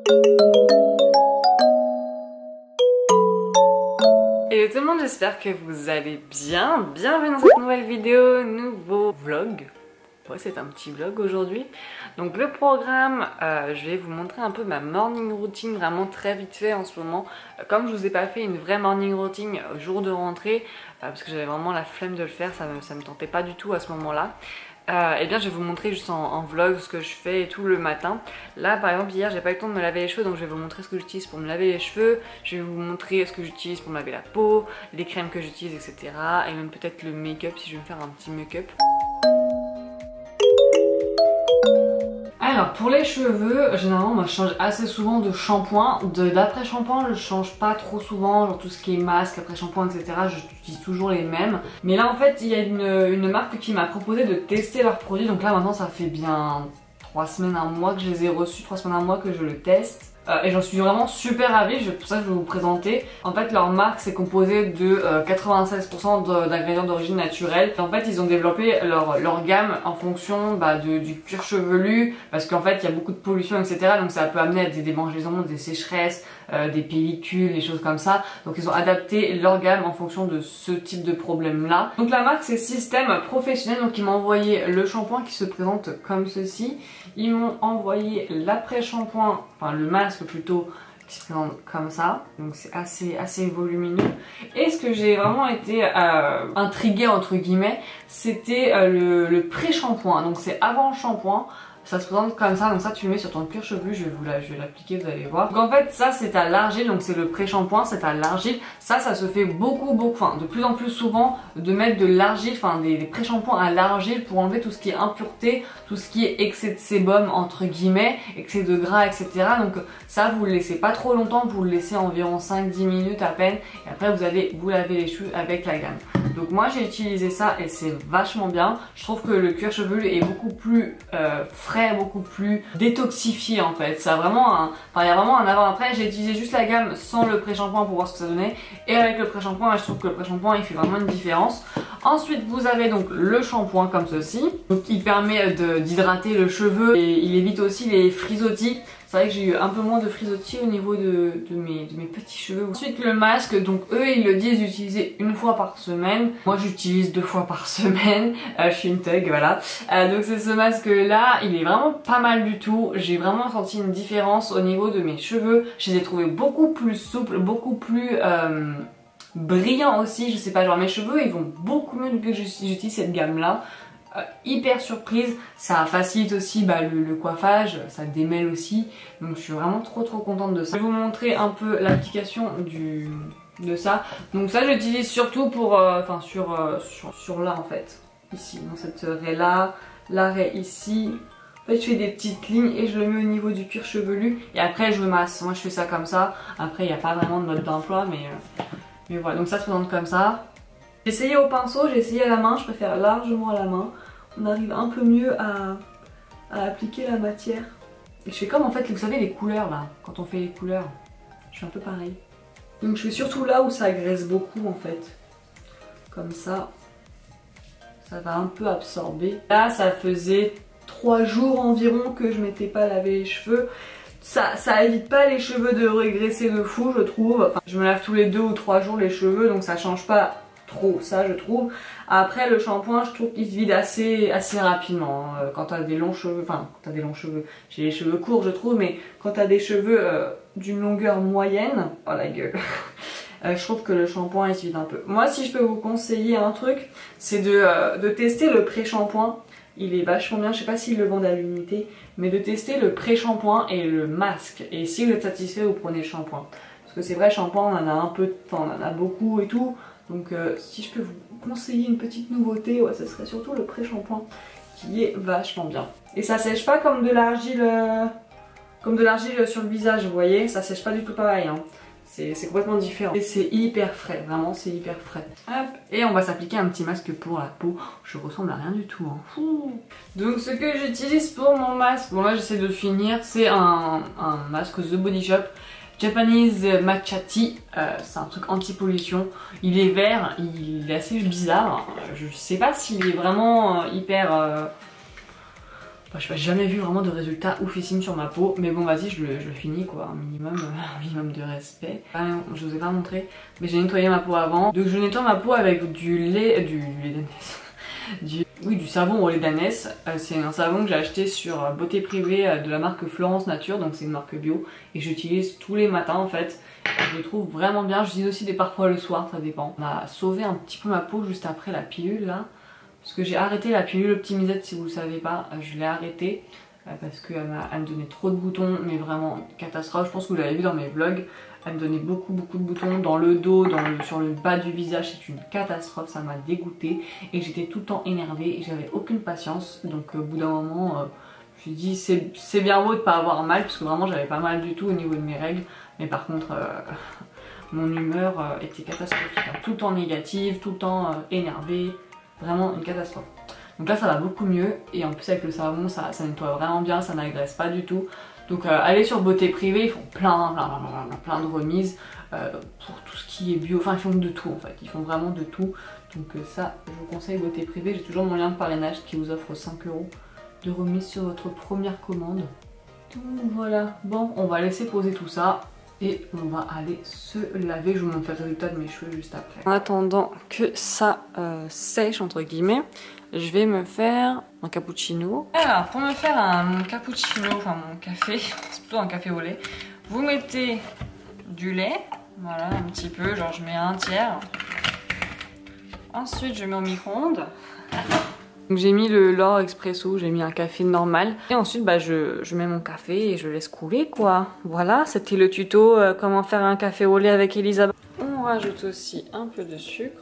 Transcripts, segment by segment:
Hello tout le monde, j'espère que vous allez bien. Bienvenue dans cette nouvelle vidéo, nouveau vlog. Ouais, c'est un petit vlog aujourd'hui. Donc le programme, je vais vous montrer un peu ma morning routine vraiment très vite fait en ce moment. Comme je vous ai pas fait une vraie morning routine jour de rentrée, parce que j'avais vraiment la flemme de le faire, ça me tentait pas du tout à ce moment-là. Eh bien je vais vous montrer juste en vlog ce que je fais et tout le matin. Là par exemple hier j'ai pas eu le temps de me laver les cheveux, donc je vais vous montrer ce que j'utilise pour me laver les cheveux. Je vais vous montrer ce que j'utilise pour me laver la peau, les crèmes que j'utilise, etc. Et même peut-être le make-up si je vais me faire un petit make-up. Alors pour les cheveux, généralement moi je change assez souvent de shampoing. D'après shampoing je change pas trop souvent, genre tout ce qui est masque, après shampoing, etc. J'utilise toujours les mêmes. Mais là en fait il y a une marque qui m'a proposé de tester leurs produits. Donc là maintenant ça fait bien 3 semaines, un mois que je les ai reçus, 3 semaines, un mois que je le teste. Et j'en suis vraiment super ravie, c'est pour ça que je vais vous présenter. En fait leur marque c'est composé de 96% d'ingrédients d'origine naturelle. En fait ils ont développé leur gamme en fonction du cuir chevelu, parce qu'en fait il y a beaucoup de pollution, etc. Donc ça peut amener à des démangeaisons, des sécheresses, des pellicules, des choses comme ça. Donc ils ont adapté leur gamme en fonction de ce type de problème là. Donc la marque c'est Système Professionnel, donc ils m'ont envoyé le shampoing qui se présente comme ceci. Ils m'ont envoyé l'après-shampoing, enfin le masque plutôt, qui se présente comme ça. Donc c'est assez volumineux. Et ce que j'ai vraiment été intriguée entre guillemets, c'était le pré-shampoing. Donc c'est avant le shampoing. Ça se présente comme ça, donc ça tu le mets sur ton cuir chevelu, je vais l'appliquer, vous allez voir. Donc en fait ça c'est à l'argile, donc c'est le pré-shampoing, c'est à l'argile. Ça se fait beaucoup, enfin de plus en plus souvent de mettre de l'argile, enfin des pré-shampoings à l'argile pour enlever tout ce qui est impureté, tout ce qui est excès de sébum entre guillemets, excès de gras, etc. Donc ça vous le laissez pas trop longtemps, vous le laissez environ 5-10 minutes à peine, et après vous allez vous laver les cheveux avec la gamme. Donc moi j'ai utilisé ça et c'est vachement bien. Je trouve que le cuir chevelu est beaucoup plus frais, beaucoup plus détoxifié en fait. Ça a vraiment il y a vraiment un avant-après. J'ai utilisé juste la gamme sans le pré-shampoing pour voir ce que ça donnait. Et avec le pré-shampoing, je trouve que le pré-shampoing il fait vraiment une différence. Ensuite vous avez donc le shampoing comme ceci. Donc il permet d'hydrater le cheveu et il évite aussi les frisottis. C'est vrai que j'ai eu un peu moins de frisottis au niveau de mes petits cheveux. Ensuite le masque, donc eux ils le disent d'utiliser une fois par semaine. Moi j'utilise 2 fois par semaine. Je suis une thug, voilà. Donc c'est ce masque là, il est vraiment pas mal du tout. J'ai vraiment senti une différence au niveau de mes cheveux. Je les ai trouvés beaucoup plus souples, beaucoup plus brillants aussi. Je sais pas, genre mes cheveux ils vont beaucoup mieux depuis que j'utilise cette gamme là. Hyper surprise, ça facilite aussi le coiffage, ça démêle aussi, donc je suis vraiment trop contente de ça. Je vais vous montrer un peu l'application de ça. Donc ça j'utilise surtout pour, sur là en fait, ici, dans cette raie là, la raie ici. En fait je fais des petites lignes et je le mets au niveau du cuir chevelu et après je me masse. Moi je fais ça comme ça, après il n'y a pas vraiment de mode d'emploi mais voilà, donc ça se présente comme ça. J'ai essayé au pinceau, j'ai essayé à la main, je préfère largement à la main. On arrive un peu mieux à appliquer la matière. Et je fais comme en fait, vous savez les couleurs là, quand on fait les couleurs, je fais un peu pareil. Donc je fais surtout là où ça graisse beaucoup en fait. Comme ça, ça va un peu absorber. Là ça faisait 3 jours environ que je m'étais pas lavé les cheveux. Ça évite pas les cheveux de régresser de fou je trouve. Enfin, je me lave tous les 2 ou 3 jours les cheveux, donc ça change pas trop ça je trouve. Après le shampoing je trouve qu'il se vide assez rapidement quand t'as des longs cheveux, enfin quand t'as des longs cheveux, j'ai les cheveux courts je trouve, mais quand t'as des cheveux d'une longueur moyenne, oh la gueule, je trouve que le shampoing il se vide un peu. Moi si je peux vous conseiller un truc, c'est de tester le pré-shampoing. Il est vachement bien, je sais pas s'ils le vendent à l'unité, mais de tester le pré-shampoing et le masque. Et si vous êtes satisfait, vous prenez le shampoing. Parce que c'est vrai, shampoing on en a un peu, enfin on en a beaucoup et tout. Donc si je peux vous conseiller une petite nouveauté, ouais, ce serait surtout le pré-shampoing qui est vachement bien. Et ça sèche pas comme de l'argile sur le visage, vous voyez, ça sèche pas du tout pareil. Hein. C'est complètement différent. Et c'est hyper frais, vraiment c'est hyper frais. Hop. Et on va s'appliquer un petit masque pour la peau. Je ressemble à rien du tout. Hein. Donc ce que j'utilise pour mon masque, bon là j'essaie de finir, c'est un masque The Body Shop. Japanese Matcha Tea, c'est un truc anti-pollution. Il est vert, il est assez bizarre. Je sais pas s'il est vraiment hyper j'ai jamais vu vraiment de résultats oufissimes sur ma peau, mais bon vas-y je le finis quoi, un minimum de respect. Je vous ai pas montré, mais j'ai nettoyé ma peau avant. Donc je nettoie ma peau avec du lait d'ânesse. Du savon au lait d'ânesse. C'est un savon que j'ai acheté sur Beauté Privée de la marque Florence Nature, donc c'est une marque bio. Et j'utilise tous les matins en fait. Je le trouve vraiment bien, j'utilise aussi des parfois le soir, ça dépend. On a sauvé un petit peu ma peau juste après la pilule là. Parce que j'ai arrêté la pilule Optimisette, si vous le savez pas, je l'ai arrêtée parce qu'elle me donnait trop de boutons, mais vraiment catastrophe. Je pense que vous l'avez vu dans mes vlogs, elle me donnait beaucoup de boutons dans le dos, sur le bas du visage, c'est une catastrophe, ça m'a dégoûtée et j'étais tout le temps énervée et j'avais aucune patience. Donc au bout d'un moment, je me suis dit c'est bien beau de pas avoir mal, parce que vraiment j'avais pas mal du tout au niveau de mes règles, mais par contre mon humeur était catastrophique, hein. Tout le temps négative, tout le temps énervée. Vraiment une catastrophe. Donc là ça va beaucoup mieux et en plus avec le savon ça nettoie vraiment bien, ça n'agresse pas du tout. Donc allez sur Beauté Privée, ils font plein de remises pour tout ce qui est bio, enfin ils font de tout en fait, ils font vraiment de tout. Donc ça je vous conseille Beauté Privée, j'ai toujours mon lien de parrainage qui vous offre 5 € de remise sur votre première commande. Donc voilà, bon on va laisser poser tout ça. Et on va aller se laver, je vous montre le résultat de mes cheveux juste après. En attendant que ça sèche entre guillemets, je vais me faire un cappuccino. Alors pour me faire mon cappuccino, enfin mon café, c'est plutôt un café au lait, vous mettez du lait, voilà un petit peu, genre je mets un tiers. Ensuite je mets au micro-ondes. Donc j'ai mis le L'Or Expresso, j'ai mis un café normal. Et ensuite bah, je mets mon café et je laisse couler quoi. Voilà, c'était le tuto comment faire un café au lait avec Elisabeth. On rajoute aussi un peu de sucre.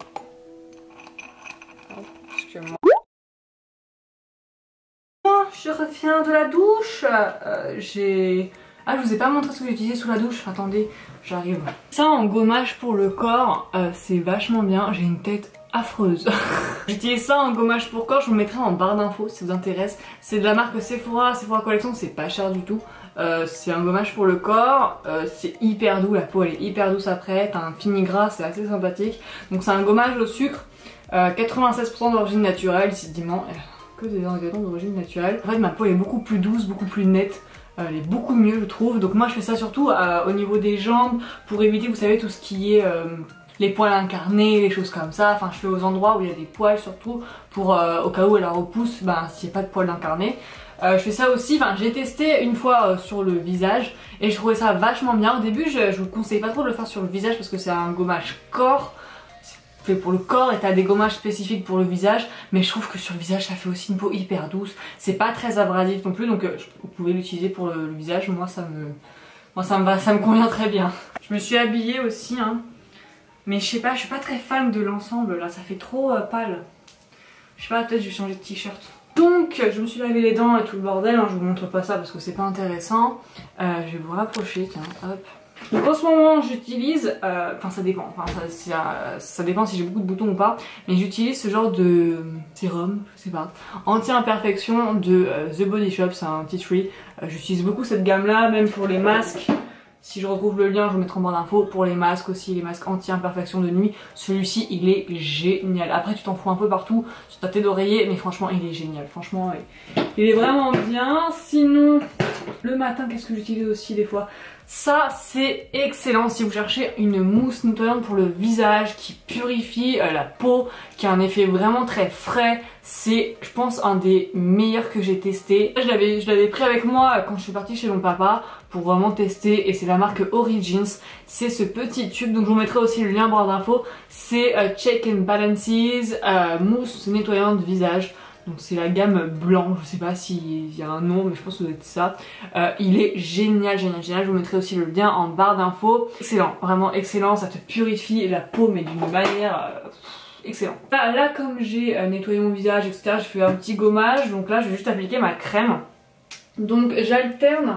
Je reviens de la douche. Ah, je vous ai pas montré ce que j'ai utilisé sous la douche. Attendez, j'arrive. Ça en gommage pour le corps, c'est vachement bien. J'ai une tête affreuse. J'utilise ça en gommage pour corps, je vous mettrai en barre d'infos si ça vous intéresse. C'est de la marque Sephora Collection, c'est pas cher du tout. C'est un gommage pour le corps, c'est hyper doux, la peau elle est hyper douce après, t'as un fini gras, c'est assez sympathique. Donc c'est un gommage au sucre, 96% d'origine naturelle, ici dimement, que des ingrédients d'origine naturelle. En fait ma peau elle est beaucoup plus douce, beaucoup plus nette. Elle est beaucoup mieux je trouve, donc moi je fais ça surtout au niveau des jambes pour éviter vous savez tout ce qui est les poils incarnés, les choses comme ça, enfin je fais aux endroits où il y a des poils surtout pour au cas où elle repousse, ben s'il n'y a pas de poils incarnés. Je fais ça aussi, enfin j'ai testé une fois sur le visage et je trouvais ça vachement bien. Au début je vous conseille pas trop de le faire sur le visage parce que c'est un gommage corps, fait pour le corps et t'as des gommages spécifiques pour le visage, mais je trouve que sur le visage ça fait aussi une peau hyper douce, c'est pas très abrasif non plus, donc vous pouvez l'utiliser pour le visage. Moi ça me convient très bien. Je me suis habillée aussi hein, mais je sais pas, je suis pas très fan de l'ensemble là, ça fait trop pâle. Je sais pas, peut-être je vais changer de t-shirt. Donc je me suis lavé les dents et tout le bordel, hein, je vous montre pas ça parce que c'est pas intéressant. Je vais vous rapprocher, tiens, hop. Donc en ce moment j'utilise, enfin ça dépend, ça dépend si j'ai beaucoup de boutons ou pas, mais j'utilise ce genre de sérum, je sais pas, anti-imperfection de The Body Shop, c'est un tea tree. J'utilise beaucoup cette gamme là, même pour les masques. Si je retrouve le lien, je vous mettrai en barre d'infos. Pour les masques aussi, les masques anti-imperfection de nuit. Celui-ci, il est génial. Après, tu t'en fous un peu partout sur ta tête d'oreiller, mais franchement, il est génial. Franchement, il est vraiment bien. Sinon, le matin, qu'est-ce que j'utilise aussi des fois? Ça, c'est excellent si vous cherchez une mousse nettoyante pour le visage qui purifie la peau, qui a un effet vraiment très frais. C'est, je pense, un des meilleurs que j'ai testé. Je l'avais pris avec moi quand je suis partie chez mon papa pour vraiment tester et c'est la marque Origins. C'est ce petit tube, donc je vous mettrai aussi le lien en barre d'infos. C'est Check and Balances mousse nettoyante visage. Donc c'est la gamme blanc, je sais pas s'il y a un nom mais je pense que ça doit être ça. Il est génial, génial, génial, je vous mettrai aussi le lien en barre d'infos. Excellent, vraiment excellent, ça te purifie la peau mais d'une manière excellent. Là comme j'ai nettoyé mon visage etc, je fais un petit gommage, donc là je vais juste appliquer ma crème. Donc j'alterne.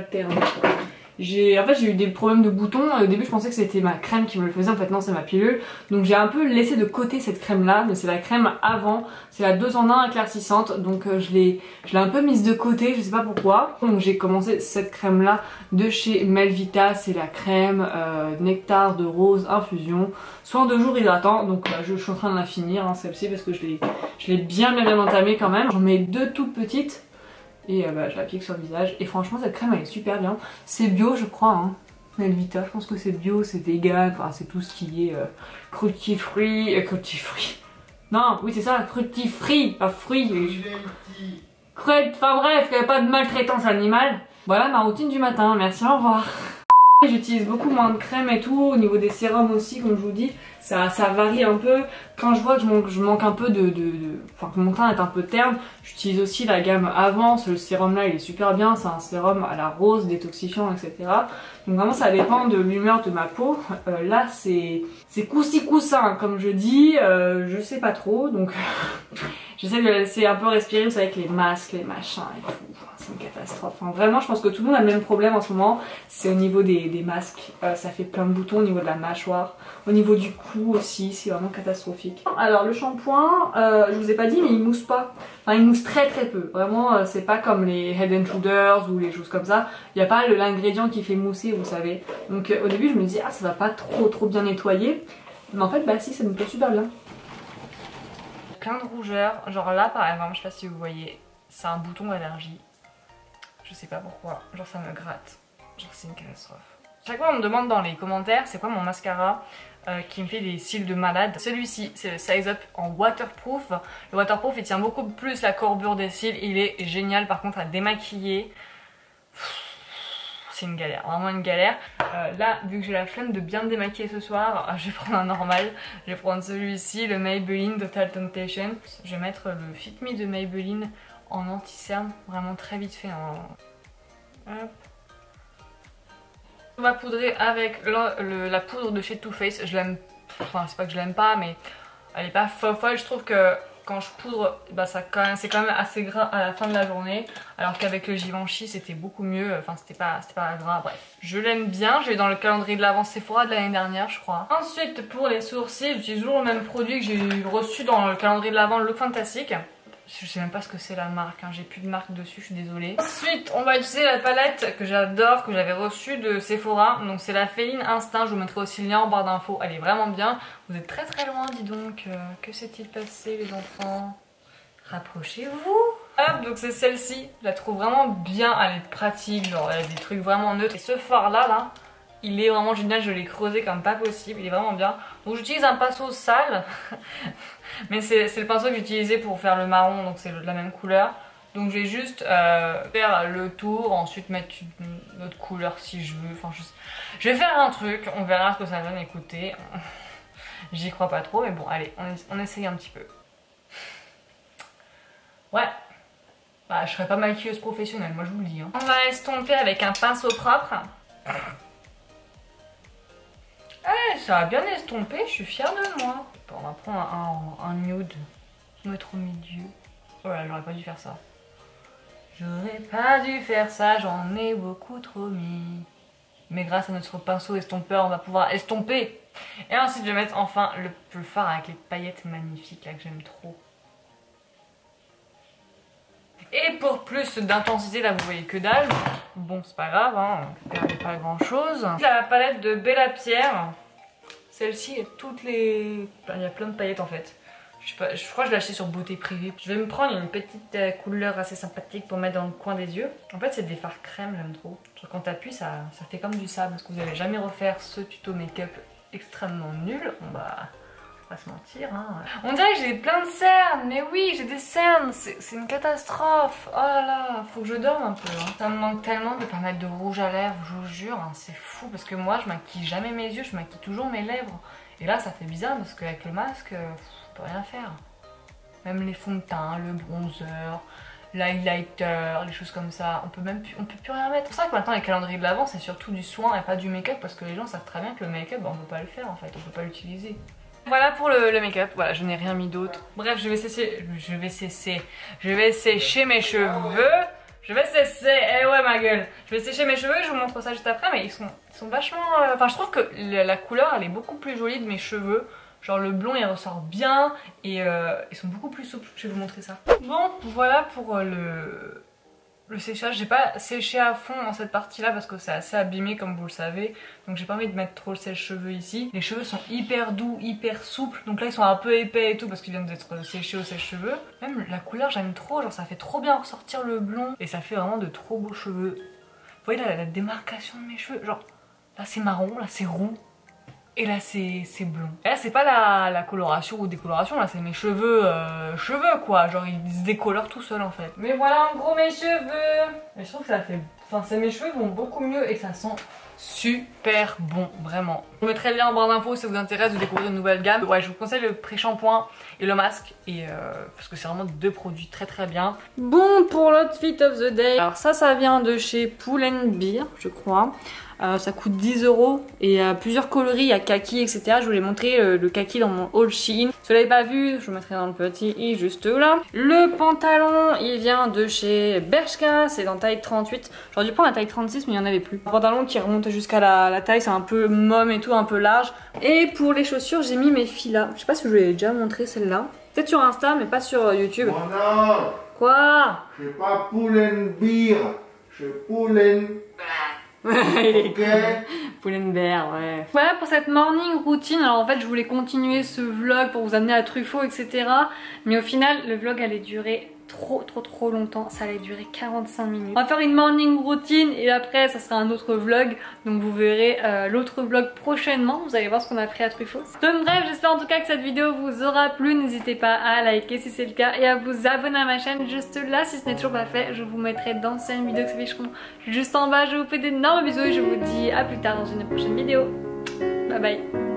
En fait j'ai eu des problèmes de boutons, au début je pensais que c'était ma crème qui me le faisait, en fait non c'est ma pilule. Donc j'ai un peu laissé de côté cette crème là, mais c'est la crème avant, c'est la 2 en 1 éclaircissante, donc je l'ai un peu mise de côté, je sais pas pourquoi. Donc j'ai commencé cette crème là de chez Melvita, c'est la crème nectar de rose infusion, soin de jour hydratant, donc je suis en train de la finir hein, celle-ci parce que je l'ai bien entamée quand même. J'en mets 2 toutes petites. et bah, je l'applique sur le visage. Et franchement cette crème elle est super bien. C'est bio je crois hein. Elvita, je pense que c'est bio, c'est vegan, enfin c'est tout ce qui est cruelty-free, non, oui c'est ça, cruelty-free, pas fruit. Enfin bref, il n'y a pas de maltraitance animale. Voilà ma routine du matin, merci, au revoir. J'utilise beaucoup moins de crème et tout, au niveau des sérums aussi, comme je vous dis, ça varie un peu. Quand je vois que je manque un peu enfin que mon teint est un peu terne, j'utilise aussi la gamme Avance. Le sérum là il est super bien, c'est un sérum à la rose, détoxifiant, etc. Donc vraiment ça dépend de l'humeur de ma peau. Là c'est coussi coussin comme je dis, je sais pas trop, donc j'essaie de laisser un peu respirer, vous savez, avec les masques, les machins et tout. C'est une catastrophe. Enfin, vraiment, je pense que tout le monde a le même problème en ce moment. C'est au niveau des masques. Ça fait plein de boutons au niveau de la mâchoire. Au niveau du cou aussi, c'est vraiment catastrophique. Alors, le shampoing, je vous ai pas dit, mais il mousse pas. Enfin, il mousse très très peu. Vraiment, c'est pas comme les Head and Shoulders ou les choses comme ça. Il n'y a pas l'ingrédient qui fait mousser, vous savez. Donc, au début, je me dis, ah, ça va pas trop bien nettoyer. Mais en fait, bah si, ça nettoie super bien. Plein de rougeurs. Genre là, par exemple, je sais pas si vous voyez, c'est un bouton d'allergie. Je sais pas pourquoi, genre ça me gratte, genre c'est une catastrophe. Chaque fois on me demande dans les commentaires c'est quoi mon mascara qui me fait des cils de malade. Celui-ci c'est le Size Up en waterproof. Le waterproof il tient beaucoup plus la courbure des cils, il est génial par contre à démaquiller. C'est une galère, vraiment une galère. Là vu que j'ai la flemme de bien me démaquiller ce soir, je vais prendre un normal. Je vais prendre celui-ci, le Maybelline Total Temptation. Je vais mettre le Fit Me de Maybelline en anti-cerne, vraiment très vite fait. Hop. On va poudrer avec la poudre de chez Too Faced. Je l'aime, enfin c'est pas que je l'aime pas, mais elle est pas folle. Je trouve que quand je poudre, bah c'est quand même assez gras à la fin de la journée, alors qu'avec le Givenchy c'était beaucoup mieux. Enfin c'était pas gras. Bref, je l'aime bien. Je l'ai dans le calendrier de l'Avance Sephora de l'année dernière, je crois. Ensuite pour les sourcils, j'utilise toujours le même produit que j'ai reçu dans le calendrier de l'Avent, le Look Fantastic. Je sais même pas ce que c'est la marque, hein. J'ai plus de marque dessus, je suis désolée. Ensuite, on va utiliser la palette que j'adore, que j'avais reçue de Sephora. Donc c'est la Féline Instinct, je vous mettrai aussi le lien en barre d'infos. Elle est vraiment bien. Vous êtes très très loin, dis donc. Que s'est-il passé les enfants? Rapprochez-vous. Hop, donc c'est celle-ci. Je la trouve vraiment bien, elle est pratique, genre elle a des trucs vraiment neutres. Et ce fard là, il est vraiment génial, je l'ai creusé comme pas possible, il est vraiment bien. Donc j'utilise un pinceau sale, mais c'est le pinceau que j'utilisais pour faire le marron, donc c'est de la même couleur. Donc je vais juste faire le tour, ensuite mettre une autre couleur si je veux. Enfin, je vais faire un truc, on verra ce que ça donne, écoutez. J'y crois pas trop, mais bon, allez, on essaye un petit peu. Ouais, bah, je serai pas maquilleuse professionnelle, moi je vous le dis. Hein. On va estomper avec un pinceau propre. Eh, ça a bien estompé, je suis fière de moi. Bon, on va prendre un nude, mettre au milieu. Oh là, j'aurais pas dû faire ça. J'aurais pas dû faire ça, j'en ai beaucoup trop mis. Mais grâce à notre pinceau estompeur, on va pouvoir estomper. Et ensuite, je vais mettre enfin le fard avec les paillettes magnifiques là que j'aime trop. Et pour plus d'intensité, là vous voyez que dalle. Bon, c'est pas grave, hein, on perd pas grand chose. La palette de Bella Pierre. Celle-ci, toutes les... il y a plein de paillettes en fait. Je crois que je l'ai acheté sur Beauté Privée. Je vais me prendre une petite couleur assez sympathique pour mettre dans le coin des yeux. En fait, c'est des fards crème, j'aime trop. Quand t'appuies, ça fait comme du sable. Parce que vous n'allez jamais refaire ce tuto make-up extrêmement nul. On va pas se mentir, hein. On dirait que j'ai plein de cernes, mais oui, j'ai des cernes, c'est une catastrophe. Oh là là, faut que je dorme un peu. Hein. Ça me manque tellement de pas mettre de rouge à lèvres, je vous jure, hein, c'est fou. Parce que moi, je maquille jamais mes yeux, je maquille toujours mes lèvres. Et là, ça fait bizarre parce qu'avec le masque, on peut rien faire. Même les fonds de teint, le bronzer, l'highlighter, les choses comme ça, on peut plus rien mettre. C'est pour ça que maintenant les calendriers de l'Avent, c'est surtout du soin et pas du make-up, parce que les gens savent très bien que le make-up, on peut pas le faire en fait, on peut pas l'utiliser. Voilà pour le make-up, voilà, je n'ai rien mis d'autre. Bref, je vais sécher mes cheveux. Eh ouais ma gueule. Je vais sécher mes cheveux, je vous montre ça juste après, mais ils sont vachement... Enfin, je trouve que la couleur, elle est beaucoup plus jolie de mes cheveux. Genre le blond, il ressort bien et ils sont beaucoup plus souples. Je vais vous montrer ça. Bon, voilà pour le le séchage. J'ai pas séché à fond dans cette partie là parce que c'est assez abîmé comme vous le savez. Donc j'ai pas envie de mettre trop le sèche-cheveux ici. Les cheveux sont hyper doux, hyper souples. Donc là ils sont un peu épais et tout parce qu'ils viennent d'être séchés au sèche-cheveux. Même la couleur j'aime trop, genre ça fait trop bien ressortir le blond. Et ça fait vraiment de trop beaux cheveux. Vous voyez là la démarcation de mes cheveux, genre là c'est marron, là c'est roux. Et là c'est blond. Et là c'est pas la coloration ou décoloration, là c'est mes cheveux, cheveux quoi. Genre ils se décolorent tout seuls en fait. Mais voilà en gros mes cheveux. Et je trouve que ça fait... Enfin mes cheveux vont beaucoup mieux et ça sent super bon, vraiment. Je vous mettrai le lien en barre d'infos si ça vous intéresse de découvrir une nouvelle gamme. Ouais, je vous conseille le pré-shampoing et le masque et parce que c'est vraiment deux produits très très bien. Bon, pour l'outfit of the day. Alors ça vient de chez Pull & Bear, je crois. Ça coûte 10 € et il y a plusieurs coloris, il y a kaki etc. Je voulais montrer le kaki dans mon haul Shein. Si vous l'avez pas vu, je vous mettrai dans le petit i juste là. Le pantalon, il vient de chez Bershka, c'est dans taille 38. J'aurais dû prendre la taille 36 mais il n'y en avait plus. Un pantalon qui remonte jusqu'à la taille, c'est un peu mom et tout, un peu large. Et pour les chaussures, j'ai mis mes Fila. Je sais pas si je vous l'ai déjà montré celle-là. Peut-être sur Insta mais pas sur YouTube. Voilà. Quoi? Je suis pas Pull & Bear, je suis Pull &... Ok. Pull & Bear, ouais. Voilà pour cette morning routine. Alors en fait je voulais continuer ce vlog pour vous amener à Truffaut etc. Mais au final le vlog allait durer trop longtemps. Ça allait durer 45 minutes. On va faire une morning routine et après ça sera un autre vlog. Donc vous verrez l'autre vlog prochainement. Vous allez voir ce qu'on a pris à Truffaut. Donc bref, j'espère en tout cas que cette vidéo vous aura plu. N'hésitez pas à liker si c'est le cas et à vous abonner à ma chaîne juste là si ce n'est toujours pas fait. Je vous mettrai d'anciennes vidéos qui s'afficheront juste en bas. Je vous fais d'énormes bisous et je vous dis à plus tard dans une prochaine vidéo. Bye bye.